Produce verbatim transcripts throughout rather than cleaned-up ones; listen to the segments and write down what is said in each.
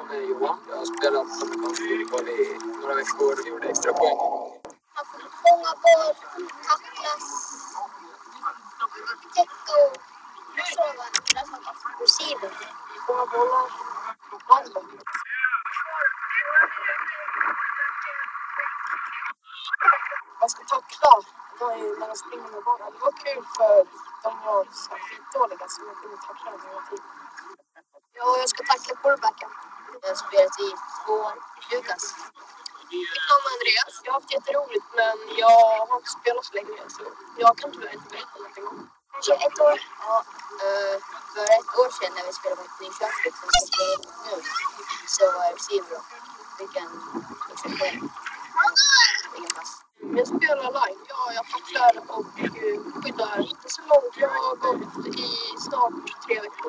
är Johan. Jag har spelat amerikansk fotboll i några veckor och gjorde extra poäng. Man får fånga boll, tacklas, täcka och sova. Receiver. Fånga bollar. Handboll. Man ska tackla när de springer med bollen. Det var kul för de var skitdåliga så jag kunde tackla dem hela tiden. Ja, jag ska tackla quarterbacken. Jag har spelat i två år. Lukas. Mitt namn är Andreas. Jag har haft jätteroligt men jag har inte spelat så länge så jag kan tyvärr inte berätta någonting om. Kanske ett år? Ja, uh, för ett år sedan när vi spelade mot Nyköping som vi spelar nu så var jag receiver. Vilken liksom poäng. Vilken pass. Jag spelar live. Ja, jag tacklar och uh, skyddar. Det är så långt. Jag har gått i snart tre veckor.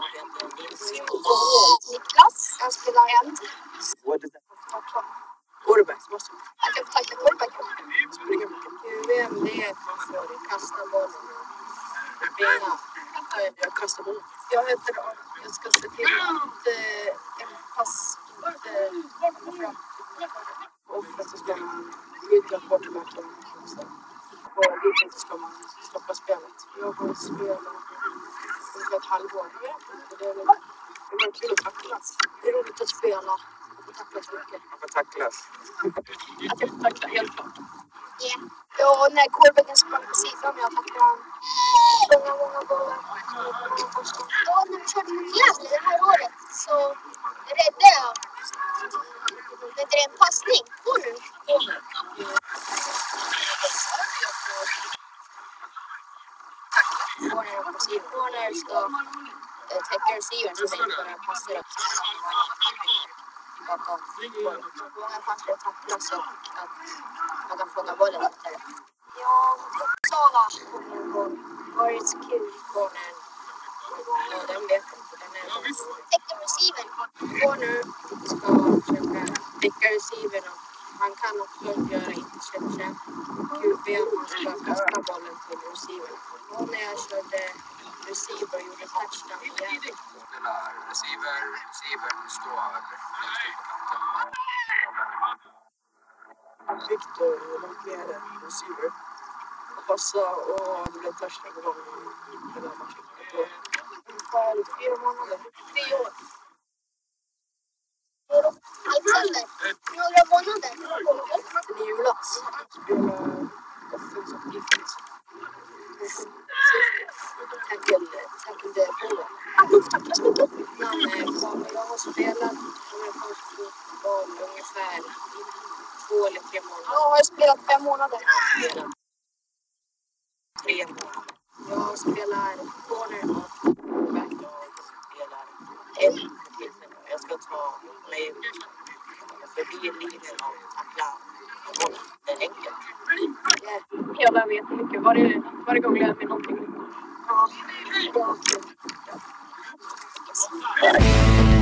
Niklas, han spelar end. Tackla. Quarterback, måste du? Jag kan få tackla quarterbacken. Springa mycket. Q M det är för att kasta bollen och springa. Jag kastar bollen. Jag heter då. Jag ska se till att eh, en pass inte kommer fram. Och så ska man skydda quarterbacken. Och inte ska man stoppa spelet. Jag har spelat ungefär ett halvår. Det är väl kul att tacklas. Det är roligt att spela och tacklas mycket. Man får tacklas. Att jag får tackla helt klart. Yeah. Ja, när quarterbacken sprang på sidan jag tacklade han. Många, många bollar. Ja, när vi körde mot Gävle det här året så räddade jag. Det är en passning. Corner. Corner. Corner på sidan. Corner ska äh, täcka receivern så att man kan passa det. Bakom. Många passar att tacklas och att man kan fånga bollen lättare. Ja, mot Uppsala. Var det så kul? Corner. Ja, den vet jag inte. Den är... Täcka receivern. Corner ska försöka täcka receivern och han kan också göra interception. Q B han ska kasta bollen till receivern. Och när jag körde receiver gjorde touchdown igen. Spelar receiver, receiver står längst ut på kanten. Victor långt nere, receiver. Och passa och det blev touchdown på gång i den matchen. Ungefär fyra månader. Tre år. Alexander, några månader. I julas. Spelar offensive defense. Tackle, tackle det på. Han tacklas mycket. Jag har spelat amerikansk fotboll ungefär två eller tre månader. Ja, jag har spelat fem månader. Tre månader. Jag spelar corner och back. Jag spelar en tillfälle. Jag ska ta mig förbi linjen och tackla bollen. Det är enkelt. Jag lär mig jättemycket. Varje, varje gång lär jag mig någonting. Ja, det var kul.